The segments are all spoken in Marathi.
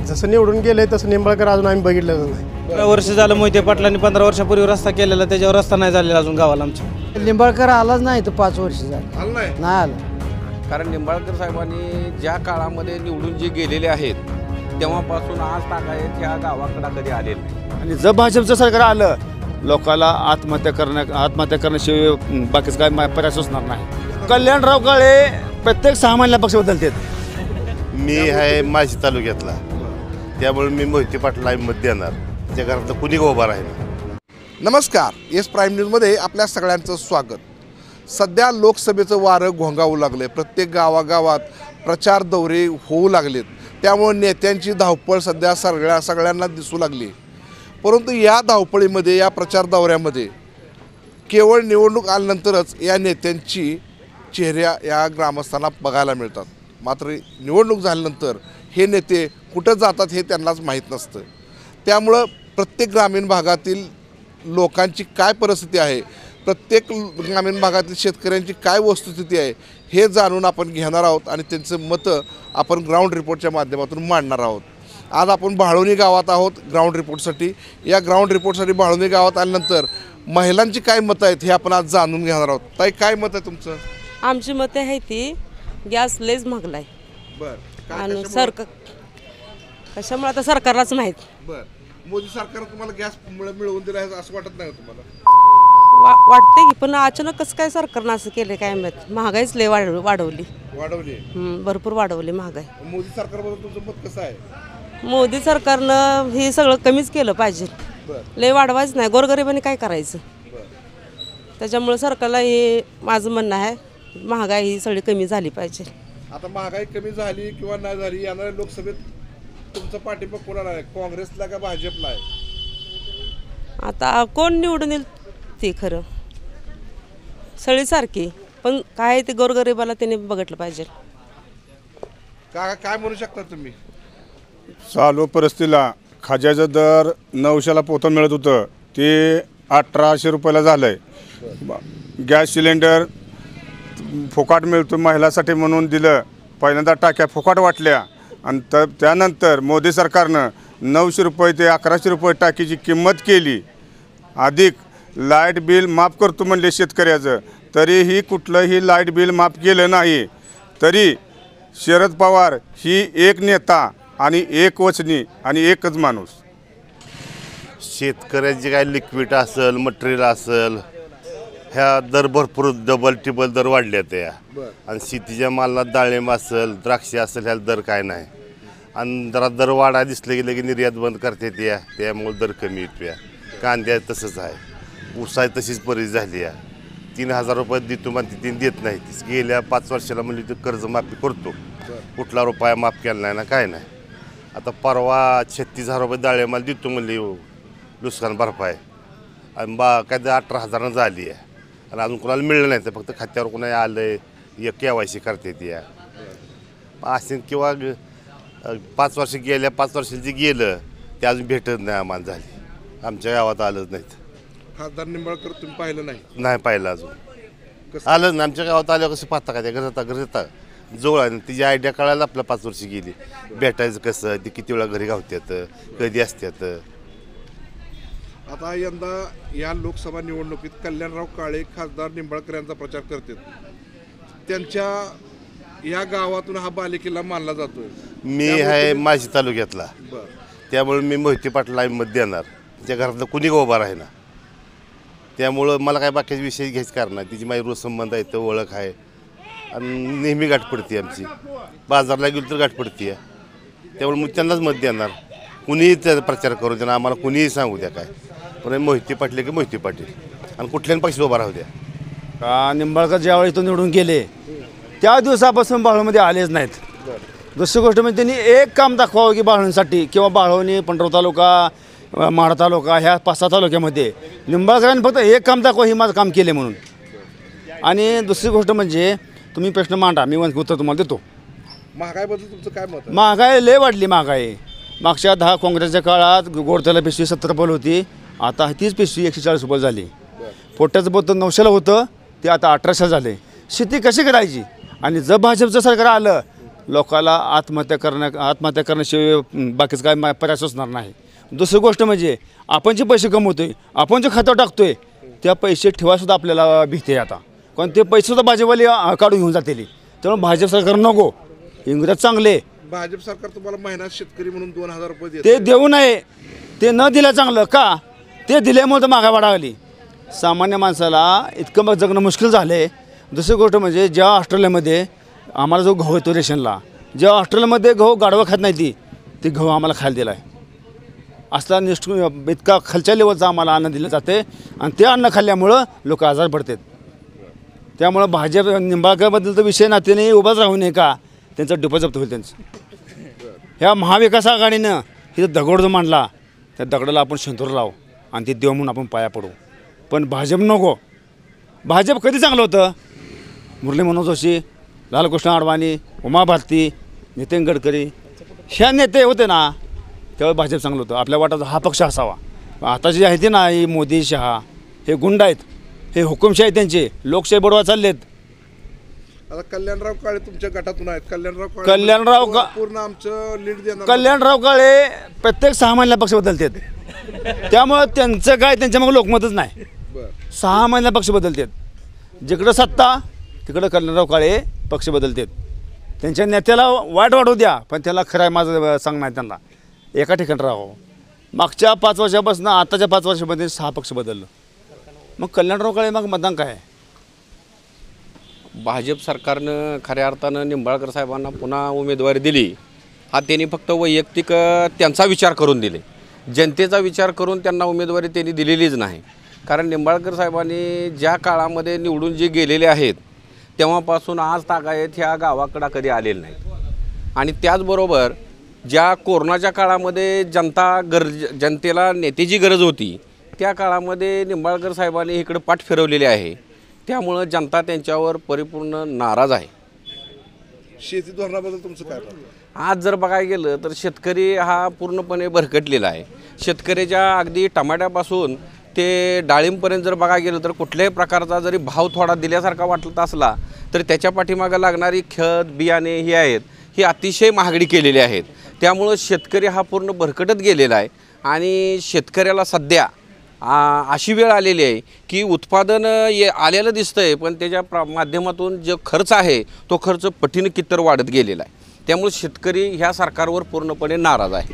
जसं निवडून गेले तसं निंबाळकर अजून आम्ही बघितलेलं नाही. 15 वर्ष झालं मोहिते पाटलांनी 15 वर्षापूर्वी रस्ता केलेला, त्याच्यावर रस्ता नाही झालेला अजून गावाला आमच्या. निंबाळकर आलाच नाही तर 5 वर्ष झालं नाही आला. कारण निंबाळकर साहेबांनी ज्या काळामध्ये निवडून जे गेलेले आहेत तेव्हापासून आज टाकायत ह्या गावाकडे कधी आलेले नाही. आणि जर भाजपचं सरकार आलं लोकाला आत्महत्या करण्याशिवाय बाकीचं काय पर्याय सुचणार नाही. कल्याणराव काळे प्रत्येक 6 महिन्याला पक्ष बदलतात. मी आहे माळशी तालुक्यातला, त्यामुळे मी मोहिते पाटला मत देणार. त्या घरात कुणी उभा राहिला. नमस्कार, एस प्राईम न्यूजमध्ये आपल्या सगळ्यांचं स्वागत. सध्या लोकसभेचं वारं घोंगावू लागले. प्रत्येक गावागावात प्रचार दौरे होऊ लागलेत. त्यामुळे नेत्यांची धावपळ सध्या सगळ्यांना दिसू लागली. परंतु या धावपळीमध्ये, या प्रचार दौऱ्यामध्ये केवळ निवडणूक आल्यानंतरच या नेत्यांची चेहऱ्या या ग्रामस्थांना बघायला मिळतात. मात्र निवडणूक झाल्यानंतर हे नेते कुठं जातात हे त्यांनाच माहीत नसतं. त्यामुळं प्रत्येक ग्रामीण भागातील लोकांची काय परिस्थिती आहे, प्रत्येक ग्रामीण भागातील शेतकऱ्यांची काय वस्तुस्थिती आहे हे जाणून आपण घेणार आहोत आणि त्यांचं मतं आपण ग्राउंड रिपोर्टच्या माध्यमातून मांडणार आहोत. आज आपण बाळवणी गावात आहोत ग्राउंड रिपोर्टसाठी. या ग्राउंड रिपोर्टसाठी बाळवणी गावात आल्यानंतर महिलांची काय मतं आहेत हे आपण आज जाणून घेणार आहोत. ताई, काय मत आहे तुमचं? आमची मते आहे ती गॅस लयच महागलाय. बरं. आणि कशामुळे आता सरकारलाच माहीत. बरं. मोदी सरकार तुम्हाला गॅस मिळवून दिला आहे असं वाटत नाही तुम्हाला? वाटते की, पण अचानक कसं काय सरकारनं असं केलं काय माहीत. महागाईच लय वाढवली. भरपूर वाढवली महागाई. मोदी सरकारबद्दल तुमचं मत कसं आहे? मोदी सरकारनं हे सगळं कमीच केलं पाहिजे. लय वाढवायच नाही. गोरगरिबांनी काय करायचं? त्याच्यामुळे सरकारला हे माझं म्हणणं आहे, महागाई ही सगळी कमी झाली पाहिजे. आता महागाई कमी झाली किंवा नाही झाली, येणाऱ्या लोकसभेत तुमचा पाठिंबा कोणाला आहे? काँग्रेसला का भाजपला आहे? आता कोण निवडून येईल ते खरं सगळी सारखी, पण काय ते गोरगरिबाला त्याने बघितलं पाहिजे. काय म्हणू शकता तुम्ही? चालू परिस्थितीला खाज्याचं दर 900ला पोतं मिळत होतं, ते 1800 रुपयाला झालं आहे. गॅस सिलेंडर फुकाट मिळतो महिलासाठी म्हणून दिलं. पहिल्यांदा टाक्या फुकाट वाटल्या आणि त्यानंतर मोदी सरकारनं 900 रुपये ते 1100 रुपये टाकीची किंमत केली. अधिक लाईट बिल माफ करतो म्हणले शेतकऱ्याचं, तरीही कुठलंही लाईट बिल माफ केलं नाही. तरी शरद पवार ही एक नेता आणि एक वचनी आणि एकच माणूस. शेतकऱ्यांचे काय लिक्विड असेल, मटेरियल असेल, ह्या दर भरपूर डबल टिबल दर वाढल्या त्या. आणि शेतीच्या मालाला डाळिंब असेल, द्राक्ष असेल, ह्याला दर काय नाही. आणि जरा दर वाढा दिसले की निर्यात बंद करते त्यामुळे दर कमी येतो. कांद्या तसंच आहे, ऊसाय तशीच परिस्थिती झाली आहे. 3000 रुपये देतो म्हणते, 3 देत नाही. गेल्या 5 वर्षाला म्हणली तर कर्जमाफी करतो, कुठला रुपया माफ केला नाही ना काय नाही. आता परवा 36,000 रुपये डाळिंबाला देतो म्हणली नुकसान भरपाई, आणि काय तर 18,000 झाली आहे. आणि अजून कोणाला मिळलं नाही, तर फक्त खात्यावर कोणा आलं आहे KYC करते ती असेल. किंवा 5 वर्ष गेल्या 5 वर्षाला जे गेलं ते अजून भेटत नाही आम्हाला झाली. आमच्या गावात आलंच नाहीत. खासदार निंबाळकर तुम्ही पाहिलं नाही? नाही पाहिलं अजून. आलंच ना आमच्या गावात आल्यावर कसं पाहता का? त्या घर येतात जवळ आहे. तिची आयडिया कळायला आपल्या 5 वर्ष गेली. भेटायचं कसं, ते किती वेळा घरी गावतात, कधी असतात. आता यंदा या लोकसभा निवडणुकीत कल्याणराव काळे खासदार निंबाळकर यांचा प्रचार करतात. त्यांच्या या गावातून हा बालेकिल्ला मानला जातोय. मी आहे माळशी तालुक्यातला, त्यामुळे मी मोहिते पाटला मत देणार. त्या घरातलं कुणी उभा राहिना. त्यामुळं मला काय बाकीचे विषय घ्यायचं कारण नाही. तिची माझी रोज संबंध आहे, तर ओळख आहे आणि नेहमी गाठ पडते आमची. बाजारला गेलो तर गाठ पडते. त्यामुळे मग त्यांनाच मत देणार. कुणीही त्याचा प्रचार करू द्या, आम्हाला कुणीही सांगू द्या काय, पण मोहिते पाटील की मोहिते पाटील, आणि कुठल्याही पक्ष उभा राहू द्या. का निंबाळकर ज्यावेळी तो निवडून गेले त्या दिवसापासून बाळवणीमध्ये आलेच नाहीत. दुसरी गोष्ट म्हणजे त्यांनी एक काम दाखवावं की बाळवणीसाठी, किंवा बाळवणी, पंढरपूर तालुका, माढा तालुका, ह्या 5-6 तालुक्यामध्ये निंबाळकरांनी फक्त एक काम दाखवा, हे माझं काम केले म्हणून. आणि दुसरी गोष्ट म्हणजे तुम्ही प्रश्न मांडा, मी उत्तर तुम्हाला देतो. महागाईबद्दल तुमचं काय मत आहे? महागाई लय वाढली. महागाई मागच्या 10 काँग्रेसच्या काळात गोडतेला पिशवी 70 रुपये होती, आता तीच पिशवी 140 रुपये झाली. पोट्याचं बोतं 900ला होतं, ते आता 1800 झाले. शेती कशी करायची? आणि जर भाजपचं सरकार आलं लोकाला आत्महत्या करण्याशिवाय बाकीचं काय पर्याय सुचणार नाही. दुसरी गोष्ट म्हणजे आपण जे पैसे कमवतोय, आपण जे खातं टाकतोय, त्या पैसे ठेवायसुद्धा आपल्याला भीती आहे आता. कारण ते पैसेसुद्धा भाजपवाले काढून घेऊन जातील. त्यामुळे भाजप सरकार नको, इंग्रज चांगले. भाजप सरकार तुम्हाला महिन्यात शेतकरी म्हणून 2000 रुपये देते. ते देऊ नये, ते न दिलं चांगलं. का ते दिल्यामुळे तर मागा वाढावली. सामान्य माणसाला इतकं मग जगणं मुश्किल झालं आहे. दुसरी गोष्ट म्हणजे ज्या ऑस्ट्रेलियामध्ये आम्हाला जो गहू येतो रेशनला, ज्या ऑस्ट्रेलियामध्ये गहू गाढवं खात नाही ती गहू आम्हाला खायला दिला आहे. असला इतका खालच्या लेवलचा आम्हाला अन्न दिलं जाते आणि ते अन्न खाल्ल्यामुळं लोक आजार पडतात. त्यामुळं भाजप निंबाळकरबद्दल तर विषय नात्याने उभाच राहू नये का, त्यांचा डिपो जप्त होईल त्यांचं. ह्या महाविकास आघाडीनं इथं दगड जो मांडला, त्या दगडाला आपण शेंतूर लावू आणि ते देव म्हणून आपण पाया पडू. पण भाजप नको. भाजप कधी चांगलं होतं? मुरली मनोहर जोशी, लालकृष्ण अडवाणी, उमा भारती, नितीन गडकरी ह्या नेते होते ना, त्यावेळी भाजप चांगलं होतं. आपल्या वाटाचा हा पक्ष असावा. आता जे आहे ते ना, ही मोदी शहा हे गुंड आहेत, हे हुकुमशाही त्यांचे लोकशाही बुडवा चाललेत. आता कल्याणराव काळे तुमच्या गटातून आहेत. कल्याणराव पूर्ण आमचं लीड देणार. कल्याणराव काळे प्रत्येक 6 महिन्याला पक्ष बदलतात. त्यामुळं त्यांचं काय, त्यांच्या मग लोकमतच नाही. 6 महिन्याला पक्ष बदलतात. जिकडं सत्ता तिकडं कल्याणराव काळे पक्ष बदलतात. त्यांच्या नेत्याला वाईट वाढू द्या, पण त्याला खरं आहे माझं सांगणं आहे त्यांना, एका ठिकाणी राहावं. मागच्या 5 वर्षापासून आताच्या 5 वर्षामध्ये 6 पक्ष बदललं. मग कल्याणराव काळे मग मतदान काय? भाजप सरकारनं खऱ्या अर्थानं निंबाळकर साहेबांना पुन्हा उमेदवारी दिली, हा त्यांनी फक्त वैयक्तिक त्यांचा विचार करून दिले. जनतेचा विचार करून त्यांना उमेदवारी त्यांनी दिलेलीच नाही. कारण निंबाळकर साहेबांनी ज्या काळामध्ये निवडून जे गेलेले आहेत तेव्हापासून आज तागायत ह्या गावाकडं कधी आलेले नाहीत. आणि त्याचबरोबर ज्या कोरोनाच्या काळामध्ये जनतेला नेत्याची गरज होती, त्या काळामध्ये निंबाळकर साहेबांनी इकडं पाठ फिरवलेली आहे. त्यामुळं जनता त्यांच्यावर परिपूर्ण नाराज आहे. शेती धोरणाबद्दल तुमचं काय? आज जर बघायला गेलं तर शेतकरी हा पूर्णपणे भरकटलेला आहे. शेतकऱ्याच्या अगदी टमाट्यापासून ते डाळिंबपर्यंत जर बघायला गेलं तर कुठल्याही प्रकारचा जरी भाव थोडा दिल्यासारखा वाटत असला तर त्याच्या पाठीमागं लागणारी खत बियाणे ही आहेत, ही अतिशय महागडी केलेली आहेत. त्यामुळं शेतकरी हा पूर्ण भरकटत गेलेला आहे. आणि शेतकऱ्याला सध्या अशी वेळ आलेली आहे की उत्पादन आलेलं दिसतं आहे, पण त्याच्या माध्यमातून जो खर्च आहे तो खर्च पटीनं कित्तर वाढत गेलेला आहे. त्यामुळे शेतकरी ह्या सरकारवर पूर्णपणे नाराज आहे.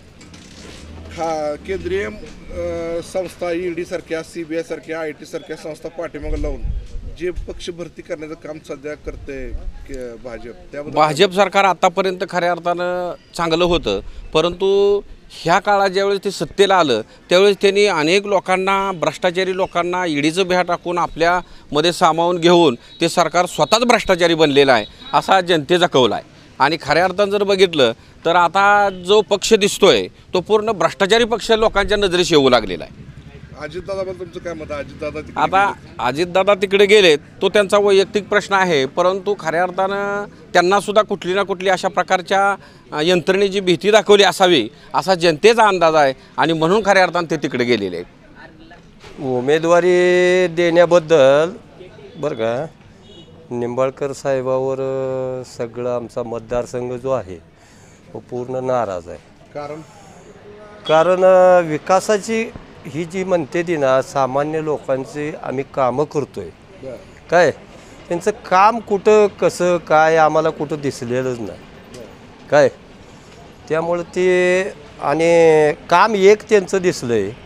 केंद्रीय संस्था ईडी सारख्या, CBI सारख्या, IT सारख्या संस्था पाठीमागे लावून जे पक्ष भरती करण्याचं काम सध्या करते भाजप सरकार आतापर्यंत खऱ्या अर्थानं चांगलं होतं. परंतु ह्या काळात ज्यावेळेस ते सत्तेला आलं त्यावेळेस त्यांनी अनेक लोकांना, भ्रष्टाचारी लोकांना ईडीचं बिहा टाकून आपल्यामध्ये सामावून घेऊन ते सरकार स्वतःच भ्रष्टाचारी बनलेलं आहे असा जनतेचा कौल आहे. आणि खऱ्या अर्थानं जर बघितलं तर आता जो पक्ष दिसतोय तो पूर्ण भ्रष्टाचारी पक्ष लोकांच्या नजरेस येऊ लागलेला आहे. अजितदादाबद्दल तुमचं काय मत? आता अजितदादा तिकडे गेलेत तो त्यांचा वैयक्तिक प्रश्न आहे, परंतु खऱ्या अर्थानं त्यांनासुद्धा कुठली ना कुठली अशा प्रकारच्या यंत्रणेची भीती दाखवली असावी असा जनतेचा अंदाज आहे. आणि म्हणून खऱ्या अर्थानं ते तिकडे गेलेले आहेत. उमेदवारी देण्याबद्दल बरं का, निंबाळकर साहेबावर सगळं आमचा मतदारसंघ जो आहे तो पूर्ण नाराज आहे. कारण विकासाची ही जी म्हणते ती ना, सामान्य लोकांची आम्ही कामं करतोय काय, त्यांचं काम कुठं कसं काय आम्हाला कुठं दिसलेलंच नाही काय. त्यामुळं ते आणि काम एक त्यांचं दिसलं आहे,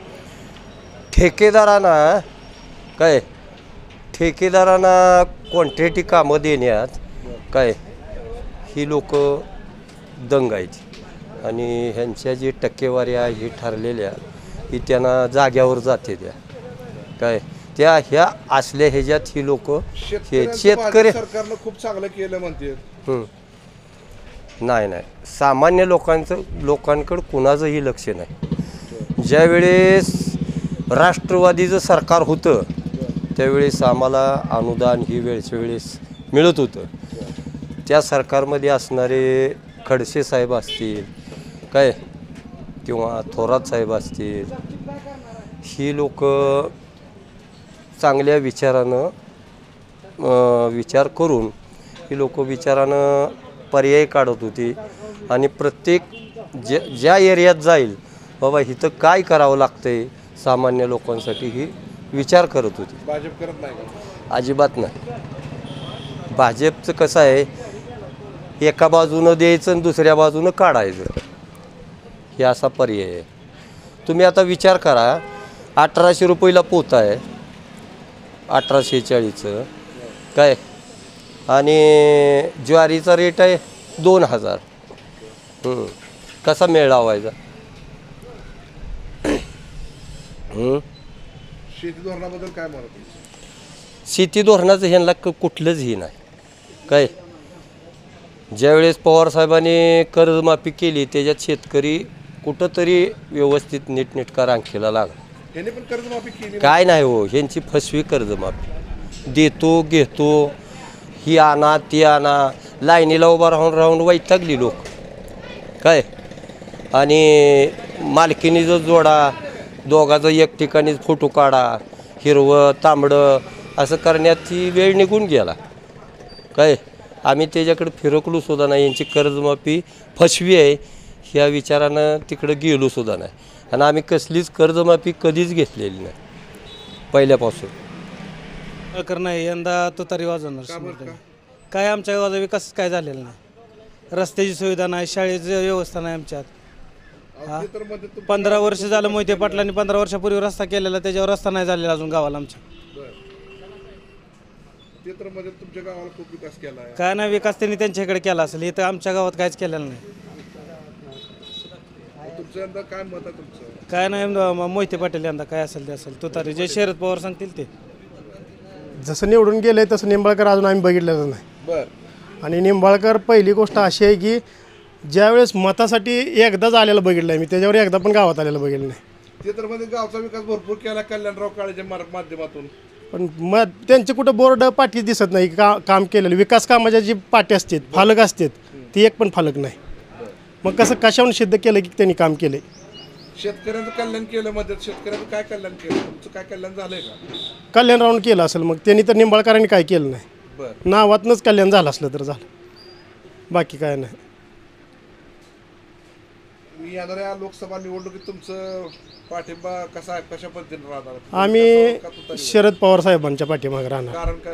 ठेकेदारांना कॉन्ट्रॅक्टी कामं देण्यात काय ही लोक दंगायची. आणि ह्यांच्या जी टक्केवाऱ्या ही ठरलेल्या ही त्यांना जाग्यावर जाते त्या काय, त्या ह्या असल्या ह्याच्यात ही लोक शेतकरी सरकारनं खूप चांगलं केलं म्हणते. नाही सामान्य लोकांकडं कुणाचंही लक्ष नाही. ज्यावेळेस राष्ट्रवादीचं सरकार होतं त्यावेळेस आम्हाला अनुदान ही वेळच्या वेळेस मिळत होतं. त्या सरकारमध्ये असणारे खडसे साहेब असतील काय किंवा थोरात साहेब असतील, ही लोक चांगल्या विचारानं विचार करून ही लोक विचारानं पर्याय काढत होती आणि प्रत्येक ज्या एरियात जाईल बाबा इथं काय करावं लागतंय सामान्य लोकांसाठी ही विचार करत होती. भाजप करत नाही का? अजिबात नाही. भाजपचं कसं आहे, एका बाजूनं द्यायचं आणि दुसऱ्या बाजूनं काढायचं, हे असा पर्याय आहे. तुम्ही आता विचार करा, 1800 रुपयाला पोतं आहे, 1840 काय, आणि ज्वारीचा रेट आहे 2000. कसा मेळ लावायचा? शेती धोरणाबद्दल काय म्हणत? शेती धोरणाचं ह्यांना कुठलंच हे नाही काय. ज्यावेळेस पवारसाहेबांनी कर्जमाफी केली त्याच्यात शेतकरी कुठंतरी व्यवस्थित नीटनेटका रांखेला लागला. ह्याने पण कर्जमाफी केली काय नाही हो, ह्यांची फसवी कर्जमाफी. देतो घेतो, ही आणा ती आणा, लाईनीला उभा राहून वैतागली लोक काय. आणि मालकीनीचं जोडा, दोघाचं एक ठिकाणीच फोटो काढा, हिरवं तांबडं असं करण्याची वेळ निघून गेला काय. आम्ही त्याच्याकडे फिरकलो सुद्धा नाही. यांची कर्जमाफी फसवी आहे ह्या विचारानं तिकडं गेलो सुद्धा नाही. आणि आम्ही कसलीच कर्जमाफी कधीच घेतलेली नाही पहिल्यापासून. कर नाही यंदा तुतारी वाजवणार. काय आमच्या गावाचा विकास काय झालेला नाही. रस्त्याची सुविधा नाही, शाळेची व्यवस्था नाही आमच्यात. 15 वर्ष झालं मोहिते पाटलांनी 15 वर्षापूर्वी रस्ता केलेला, त्याच्यावर रस्ता नाही झालेला अजून गावाला आमच्या. तुमच्या गावाला खूप विकास केला आहे. काय नाही विकास त्यांनी त्यांच्याकडे केला असेल, इथं आमच्या गावात काहीच केलेलं नाही. तुमचं यंदा काय मत आहे तुमचं? काय नाही मोहिते पाटील यंदा काय असेल ते असेल, तुतारी जे शरद पवार सांगतील ते. जसं निवडून गेले तसं निंबाळकर अजून आम्ही बघितलेलं नाही. बरं. आणि निंबाळकर पहिली गोष्ट अशी आहे की ज्यावेळेस मतासाठी एकदाच आलेलं बघितलं आहे मी, त्याच्यावर एकदा पण गावात आलेलं बघितलं नाही. ते तर मध्ये गावचा विकास भरपूर केला कल्याणराव काळेच्या माध्यमातून. पण मग त्यांचे कुठं बोर्ड पाठी दिसत नाही काम केलेलं. विकास कामाच्या जी पाठी असतात, फलक असतात, ती एक पण फलक नाही. मग कसं कशावरून सिद्ध केलं की त्यांनी काम केलं? शेतकऱ्यांचं कल्याण केलं मध्ये. शेतकऱ्यांचं काय कल्याण केलं? तुमचं काय कल्याण झालंय का? कल्याण राहून केलं असेल, मग त्यांनी तर निंबाळकरांनी काय केलं नाही. बरं. नावातनंच कल्याण झालं असलं तर झालं, बाकी काय नाही. येणाऱ्या लोकसभा निवडणुकीत तुमचं पाठिंबा कसा आहे, कशा पद्धतीने राहणार? आम्ही शरद पवार साहेबांच्या पाठीमागे राहणार. कारण काय?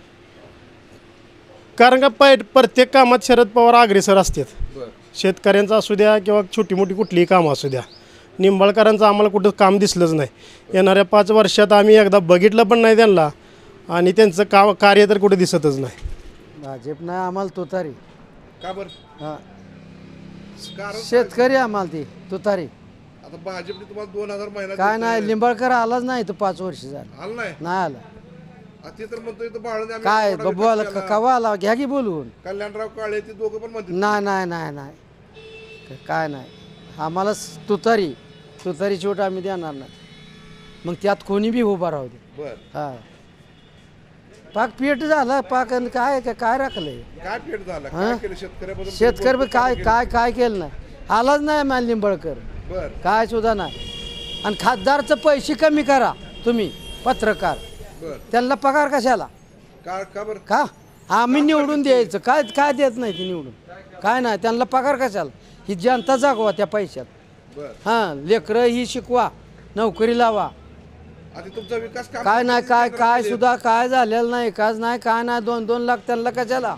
कारण का प्रत्येक कामात शरद पवार अग्रेसर असतात. बरं. शेतकऱ्यांचं असू द्या किंवा छोटी मोठी कुठलीही कामं असू द्या. निंबाळकरांचं आम्हाला कुठं काम दिसलंच नाही. येणाऱ्या 5 वर्षात आम्ही एकदा बघितलं पण नाही त्यांना, आणि त्यांचं कार्य तर कुठे दिसतच नाही. भाजप नाही आम्हाला तुतारी. का बरं? हां, कारण शेतकरी आम्हाला ती तुतारी. आता भाजपने तुम्हाला 2000 महिना काय नाही, लिंबाळकर आलाच नाही तर 5 वर्ष झालं आलं नाही. नाही आला. ते तर म्हणतोय तर बाळने आम्ही काय मोठा विकास बोला केला. कवा आला, घ्या की बोलवून. कल्याणराव काळे ते दोघं पण म्हणते. नाही नाही नाही नाही, काय नाही. आम्हाला तुतारी शेवट आम्ही देणार नाही. मग त्यात कोणी बी उभा राहू दे. बरं. हा, पाक पेट झाला पाक. आणि काय काय राखलंय? काय पेट झाला? काय केलं शेतकऱ्याबद्दल? शेतकरी काय काय काय केलं नाही. आलाच नाही मला निंबाळकर, बरं. काय सुद्धा नाही. आणि खासदारचं पैसे कमी करा तुम्ही, पत्रकार बरं. त्यांना पगार कशाला? का बरं? का आम्ही निवडून द्यायचं? काय काय देत नाही ते निवडून, काय नाही. त्यांना पगार कशाला? ही जनता जागवा त्या पैशात. बरं. हां, लेकरं ही शिकवा, नोकरी लावा. आता तुमचा विकास काम काय नाही, काय काय सुद्धा काय झालेलं नाही. काच नाही, काय नाही. 2-2 लाख त्यांना कशाला?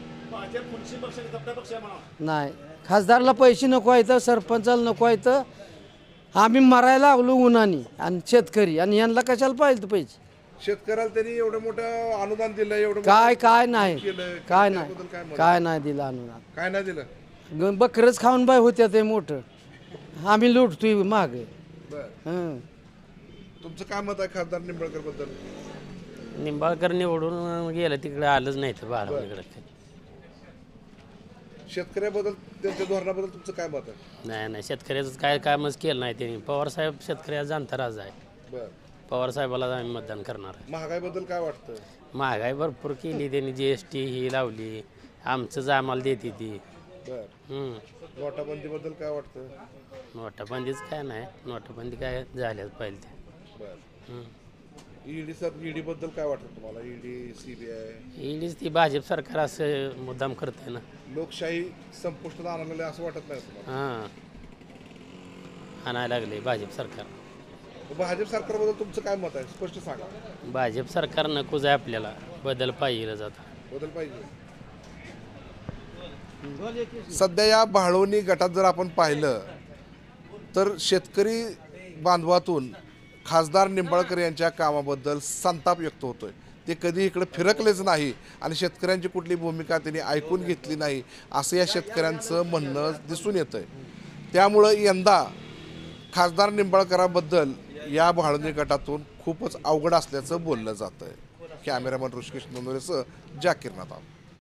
नाही, खासदारला पैसे नको आहेत, सरपंचाला नको आहेत. आम्ही मरायला लागलो उन्हाने, आणि शेतकरी, आणि यांना कशाला पाहिजे पैसे? शेतकऱ्याला त्यांनी एवढं मोठं अनुदान दिलं, एवढं काय काय नाही, केलं. काय नाही, त्याबद्दल काय मत? काय नाही दिलं अनुदान. काय नाही दिलं. बकरच खाऊन बाय होत्या ते मोठं. आम्ही लुटतोय माग. बरं. तुमचं काय मत आहे खासदार निंबाळकर बद्दल? निंबाळकर निवडून गेलं तिकडे आलंच नाही तर बारामतीकडे. शेतकऱ्याबद्दल त्यांच्या धोरणाबद्दल तुमचं काय मत आहे? नाही, शेतकऱ्याचं काय कामच केलं नाही त्यांनी. पवारसाहेब शेतकऱ्याचा जाणता राजा आहे. बरं. पवारसाहेबाला आम्ही मतदान करणार आहे. महागाईबद्दल काय वाटतं? महागाई भरपूर केली त्यांनी, GST ही लावली, आमचंच आम्हाला देते ती. बरं. नोटाबंदीबद्दल काय वाटतं? नोटाबंदीच काय नाही, नोटाबंदी काय झाल्याच पाहिजे ते. बरं. ईडी बद्दल काय वाटतं तुम्हाला? ईडी, सीबीआय, ईडीच ती भाजप सरकार असं मुद्दाम करते ना. लोकशाही संपुष्टात आणायला असं वाटत नाही तुम्हाला? हां, आणायला लागले भाजप सरकार. भाजप सरकारबद्दल तुमचं काय मत आहे? स्पष्ट सांगा. भाजप सरकार नकोच आहे आपल्याला, बदल पाहिजे जाता. बदल पाहिजे. सध्या या भाळवणी गटात जर आपण पाहिलं तर शेतकरी बांधवातून खासदार निंबाळकर यांच्या कामाबद्दल संताप व्यक्त होतोय. ते कधी इकडे फिरकलेच नाही आणि शेतकऱ्यांची कुठली भूमिका त्यांनी ऐकून घेतली नाही असं या शेतकऱ्यांचं म्हणणं दिसून येतंय. त्यामुळं यंदा खासदार निंबाळकराबद्दल या भाळवणी गटातून खूपच अवघड असल्याचं बोललं जातंय. कॅमेरामन ऋषिकेश नंदोरेसह जाकीर नादाब.